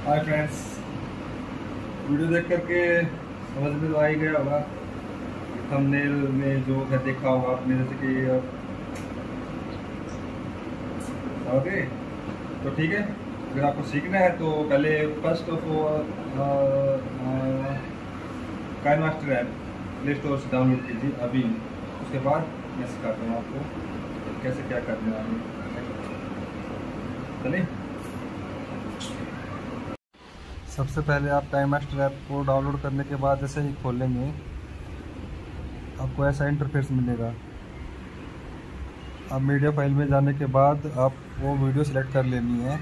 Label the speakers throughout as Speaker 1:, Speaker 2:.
Speaker 1: Hi friends. Video देख करके समझ में तो आ ही गया होगा। थंबनेल में जो है देखा होगा आपने, जैसे कि ओके। तो ठीक है, अगर आपको सीखना है तो पहले first of all KineMaster app Play Store से डाउनलोड कीजिए अभी। उसके बाद मैं सिखाता हूँ आपको कैसे क्या करना है। चलिए, सबसे पहले आप काइनमास्टर ऐप को डाउनलोड करने के बाद जैसे ही खोलेंगे आपको ऐसा इंटरफेस मिलेगा। अब मीडिया फाइल में जाने के बाद आप वो वीडियो सिलेक्ट कर लेनी है।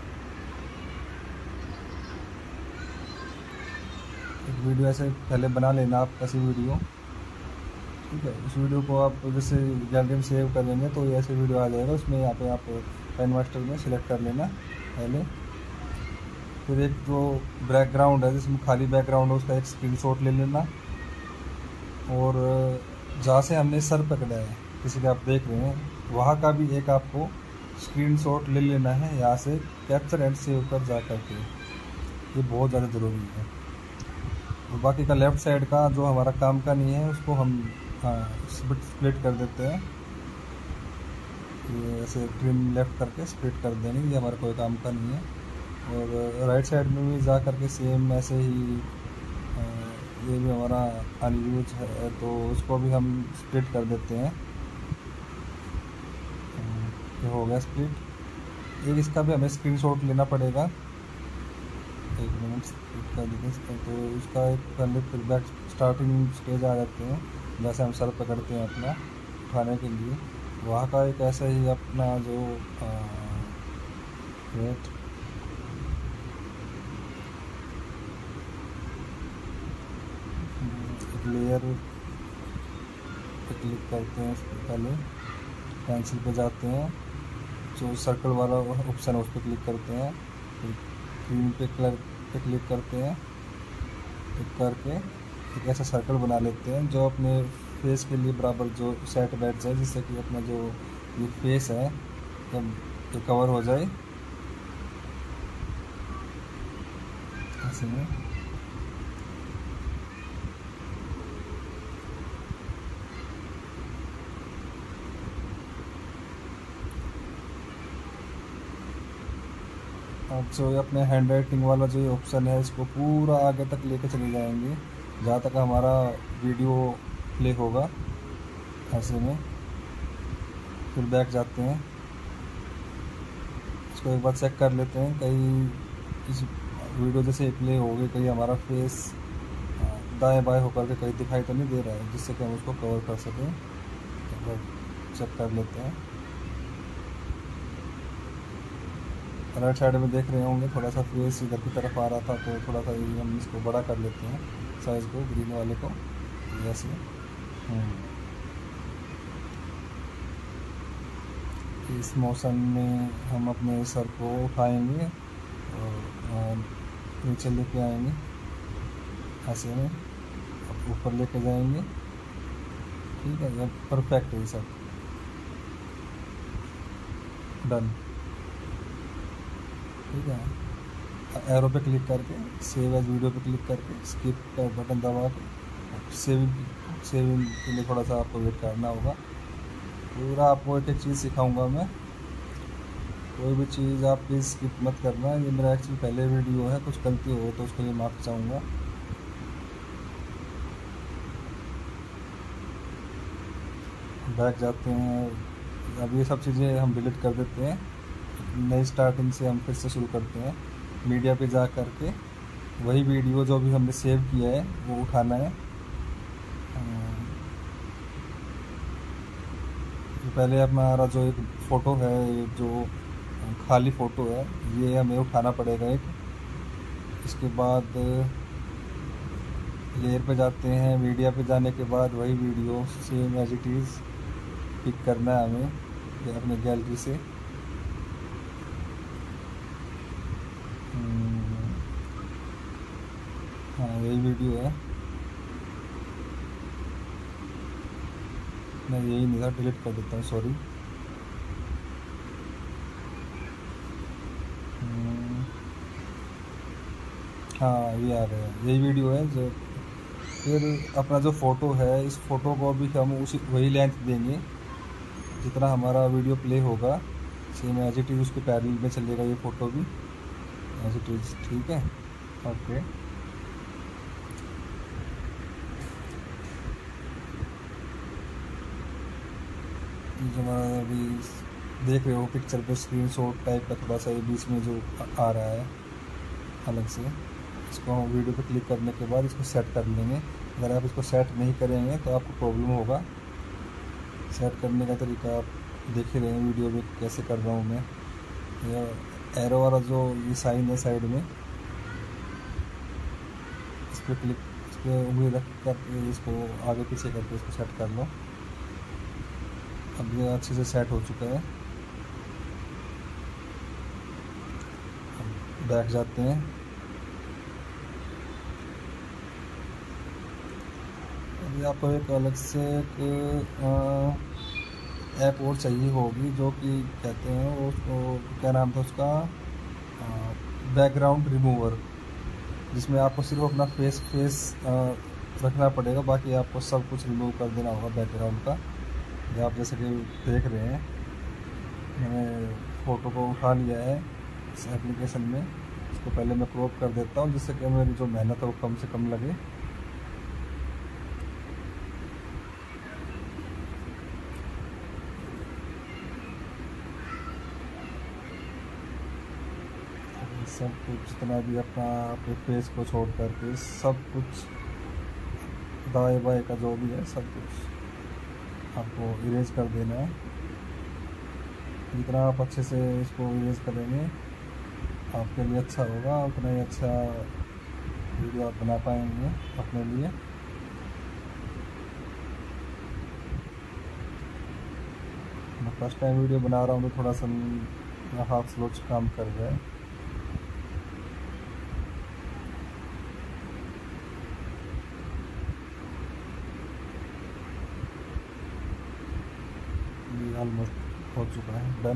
Speaker 1: एक वीडियो ऐसे पहले बना लेना आप, ऐसी वीडियो। ठीक है, उस वीडियो को आप जैसे गैलरी में सेव कर लेंगे तो ये ऐसे वीडियो आ जाएगा। उसमें यहाँ पे आप काइनमास्टर में सिलेक्ट कर लेना पहले। फिर एक जो बैकग्राउंड है, जिसमें खाली बैकग्राउंड है, उसका एक स्क्रीनशॉट ले लेना। और जहाँ से हमने सर पकड़ा है, जैसे कि आप देख रहे हैं, वहाँ का भी एक आपको स्क्रीनशॉट ले लेना है यहाँ से, कैप्चर एंड सेव कर जा करके। ये बहुत ज़्यादा ज़रूरी है। और बाकी का लेफ़्ट साइड का जो हमारा काम का नहीं है, उसको हम स्प्लिट कर देते हैं। ये ऐसे ट्रिम लेफ़्ट करके स्प्लिट कर देंगे, ये हमारा कोई काम का नहीं है। और राइट साइड में भी जा करके सेम ऐसे ही ये भी हमारा अनयूज है तो उसको भी हम स्प्लिट कर देते हैं। ये हो गया स्प्लिट। एक इसका भी हमें स्क्रीनशॉट लेना पड़ेगा। एक मिनट, स्प्लिट कर देते हैं तो इसका एक पहले फिर बैक स्टार्टिंग स्टेज आ जाते हैं, जैसे हम सर पकड़ते हैं अपना उठाने के लिए। वहाँ का एक ऐसा ही अपना जो वेट लेयर पे क्लिक करते हैं। इसके पहले पेंसिल पे जाते हैं, जो सर्कल वाला ऑप्शन है उस पर क्लिक करते हैं। फिर ग्रीन पे कलर पे क्लिक करते हैं। क्लिक करके एक ऐसा सर्कल बना लेते हैं जो अपने फेस के लिए बराबर जो सेट बैठ जाए, जिससे कि अपना जो ये फेस है जब ये कवर हो जाए ऐसे में। अब जो अपने हैंड राइटिंग वाला जो ये ऑप्शन है, इसको पूरा आगे तक लेके चले जाएंगे जहाँ तक हमारा वीडियो प्ले होगा ऐसे में। फिर बैक जाते हैं, इसको एक बार चेक कर लेते हैं कहीं इस वीडियो जैसे प्ले हो गई, कहीं हमारा फेस दाएं बाएं होकर के कहीं दिखाई तो नहीं दे रहा है, जिससे कि हम उसको कवर कर सकें। एक बार चेक कर लेते हैं। राइट साइड में देख रहे होंगे थोड़ा सा फेस इधर की तरफ आ रहा था, तो थोड़ा सा हम इसको बड़ा कर लेते हैं साइज़ को, ग्रीन वाले को जैसे। इस मौसम में हम अपने सर को उठाएंगे और नीचे लेके आएंगे ऐसे में, ऊपर लेके जाएंगे। ठीक है, ये परफेक्ट है सब। डन। ठीक है, एरो पे क्लिक करके सेव एज वीडियो पे क्लिक करके स्किप का बटन दबा के सेविंग के लिए थोड़ा सा आपको वेट करना होगा। पूरा आपको एक एक चीज़ सिखाऊंगा मैं, कोई भी चीज़ आप प्लीज़ स्किप मत करना। ये मेरा एक्चुअली पहले वीडियो है, कुछ गलती हो तो उसके लिए माफ़ी चाहूँगा। बैक जाते हैं। अब ये सब चीज़ें हम डिलीट कर देते हैं, नई स्टार्टिंग से हम फिर से शुरू करते हैं। मीडिया पे जा करके वही वीडियो जो भी हमने सेव किया है वो उठाना है। पहले हमारा जो एक फ़ोटो है, ये जो खाली फ़ोटो है, ये हमें उठाना पड़ेगा एक। इसके बाद लेयर पे जाते हैं, मीडिया पे जाने के बाद वही video same as it is pick करना है हमें अपने गैलरी से। हाँ, यही वीडियो है। मैं यही नहीं था, डिलीट कर देता हूँ, सॉरी। हाँ ये आ रहा है, यही वीडियो है जो। फिर अपना जो फ़ोटो है, इस फ़ोटो को भी हम उसी वही लेंथ देंगे जितना हमारा वीडियो प्ले होगा। सेम एज इट इज़ उसके पैरेलल में चलेगा ये फ़ोटो भी एज इट इज़। ठीक है, ओके। ये जो हमारा अभी देख रहे हो पिक्चर पे स्क्रीनशॉट टाइप का थोड़ा सा ये बीच में जो आ रहा है अलग से, इसको हम वीडियो पे क्लिक करने के बाद इसको सेट कर लेंगे। अगर आप इसको सेट नहीं करेंगे तो आपको प्रॉब्लम होगा। सेट करने का तरीका आप देख ही रहे हैं वीडियो में कैसे कर रहा हूँ मैं। ये एरो वाला जो ये साइन है साइड में, इस पर क्लिक, इस पर उंगली रख कर इसको आगे पीछे करके इसको सेट कर लो। अब ये अच्छे से सेट हो चुका है। बैठ जाते हैं। अभी आपको एक अलग से एक ऐप और चाहिए होगी जो कि कहते हैं वो, उसको क्या नाम था उसका, बैकग्राउंड रिमूवर, जिसमें आपको सिर्फ अपना फेस रखना पड़ेगा, बाकी आपको सब कुछ रिमूव कर देना होगा बैकग्राउंड का। ये आप जैसे कि देख रहे हैं मैंने फ़ोटो को उठा लिया है इस एप्लीकेशन में। इसको पहले मैं क्रॉप कर देता हूँ जिससे कि मेरी जो मेहनत है वो कम से कम लगे। सब कुछ जितना भी अपने फेस को छोड़ करके सब कुछ दाएं बाएं का जो भी है सब कुछ आपको इरेज कर देना है। जितना आप अच्छे से इसको इरेज करेंगे आपके लिए अच्छा होगा, उतना ही अच्छा वीडियो आप बना पाएंगे अपने लिए। मैं फर्स्ट टाइम वीडियो बना रहा हूँ तो थोड़ा सा मेरा हाथ स्लो काम कर रहा है। ये ऑलमोस्ट हो चुका है, डन।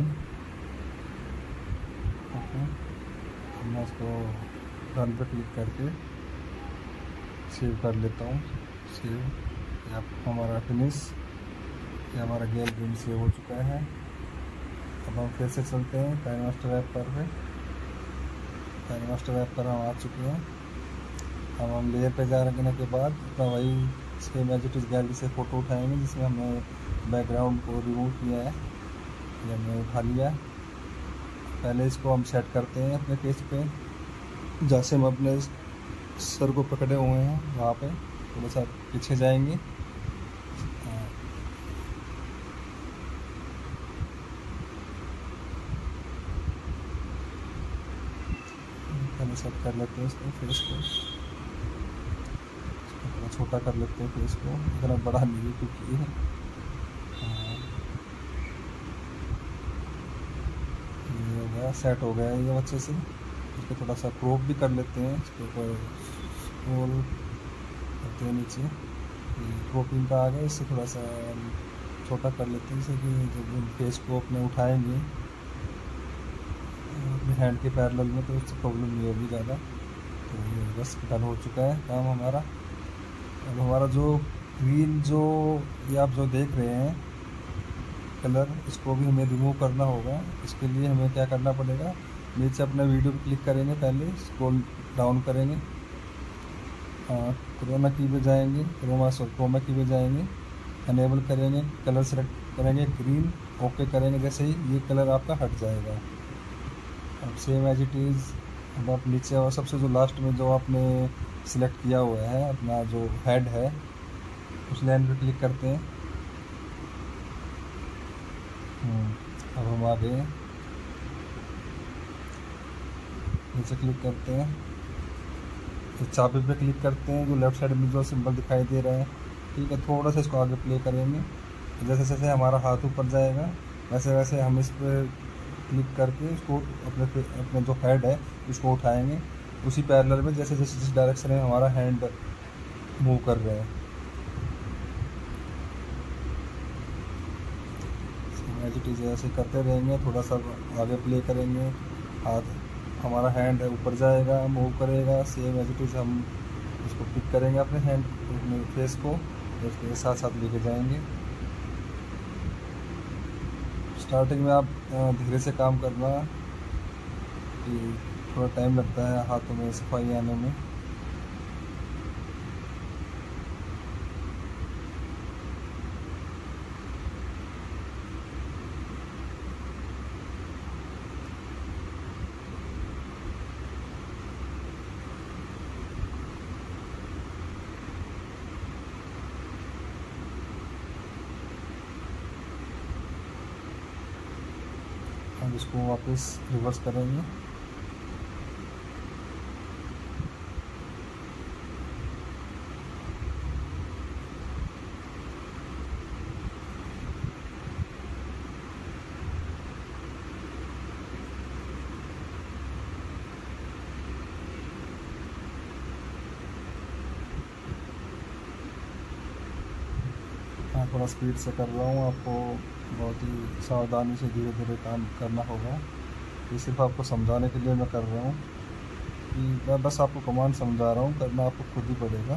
Speaker 1: ओके, मैं इसको रन पे क्लिक करके सेव कर लेता हूँ। सेव, या हमारा फिनिश, ये हमारा गैलरी में सेव हो चुका है। अब हम फिर से चलते हैं काइनमास्टर ऐप पर। काइनमास्टर ऐप पर हम आ चुके हैं। अब हम लेयर पे जाने के बाद अपना वही same as it is gallery से फ़ोटो उठाएंगे जिसमें हमने बैकग्राउंड को रिमूव किया है। ये हमने उठा लिया। पहले इसको हम सेट करते हैं अपने पेज पे, जैसे हम अपने सर को पकड़े हुए हैं वहाँ पे थोड़ा सा पीछे जाएंगे। पहले सेट कर लेते हैं इसको, फेस को थोड़ा छोटा कर लेते हैं, फेस को इतना बड़ा नहीं है क्योंकि ये हो गया, सेट हो गया ये अच्छे से। इसको थोड़ा सा क्रॉप भी कर लेते हैं, इसके ऊपर स्क्रॉल करते हैं नीचे, क्रॉपिंग का आ गया, इससे थोड़ा सा छोटा कर लेते हैं जैसे कि जब फेस को अपने उठाएंगे अपने हैंड के पैरेलल में तो उससे प्रॉब्लम नहीं होगी ज़्यादा। तो ये बस डन हो चुका है काम हमारा। अब हमारा जो ग्रीन जो ये आप जो देख रहे हैं कलर, इसको भी हमें रिमूव करना होगा। इसके लिए हमें क्या करना पड़ेगा, नीचे अपना वीडियो पे क्लिक करेंगे, पहले स्क्रॉल डाउन करेंगे, क्रोमा की पे जाएंगे, क्रोमा की पे जाएंगे, अनेबल करेंगे, कलर सेलेक्ट करेंगे ग्रीन, ओके करेंगे। जैसे ही ये कलर आपका हट जाएगा। अब सेम एज इट इज़ अब आप नीचे और सबसे जो लास्ट में जो आपने सिलेक्ट किया हुआ है अपना जो हेड है उस लाइन पे क्लिक करते हैं। अब हम आ गए, नीचे क्लिक करते हैं, तो चाबी पे क्लिक करते हैं, जो लेफ्ट साइड में जो सिंबल दिखाई दे रहा है, ठीक है। थोड़ा सा इसको आगे प्ले करेंगे, जैसे जैसे हमारा हाथ ऊपर जाएगा वैसे वैसे हम इस पर क्लिक करके इसको अपने जो हेड है इसको उठाएंगे उसी पैरेलल में, जैसे जैसे जिस डायरेक्शन में हमारा हैंड मूव कर रहे हैं। एज इट इज़ ऐसे करते रहेंगे, थोड़ा सा आगे प्ले करेंगे, हाथ हमारा हैंड ऊपर जाएगा, मूव करेगा, सेम एज इट इज़ हम इसको पिक करेंगे अपने हैंड अपने फेस को, इसके साथ साथ लेके जाएंगे। स्टार्टिंग में आप धीरे से काम करना कि थोड़ा टाइम लगता है हाथों में सफाई आने में। हम इसको वापस रिवर्स करेंगे। हाँ, थोड़ा स्पीड से कर रहा हूँ, आपको बहुत ही सावधानी से धीरे धीरे काम करना होगा। ये सिर्फ आपको समझाने के लिए मैं कर रहा हूँ कि मैं बस आपको कमांड समझा रहा हूँ, करना आपको खुद ही पड़ेगा।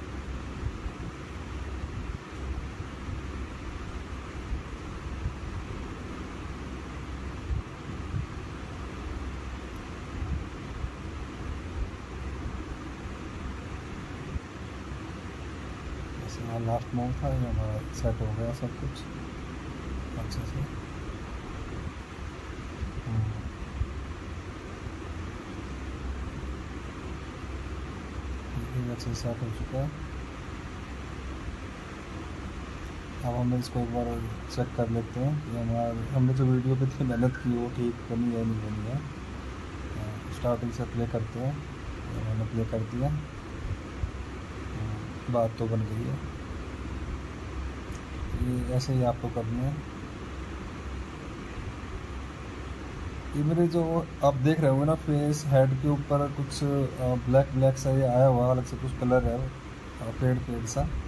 Speaker 1: जैसे लास्ट मूव था, ये हमारा सेट हो गया सब कुछ अच्छे से। अच्छे से सेट हो चुका है। अब हम इसको एक बार चेक कर लेते हैं कि हमने जो वीडियो पे इतनी मेहनत की वो ठीक बनी है नहीं बनी है। स्टार्टिंग से प्ले करते हैं, मैंने प्ले कर दिया, बात तो बन गई है। ये ऐसे ही आपको करना है। ये मेरे जो आप देख रहे होंगे ना फेस हेड के ऊपर कुछ ब्लैक ब्लैक सा ये आया हुआ, अलग से कुछ कलर है फेड फेड सा,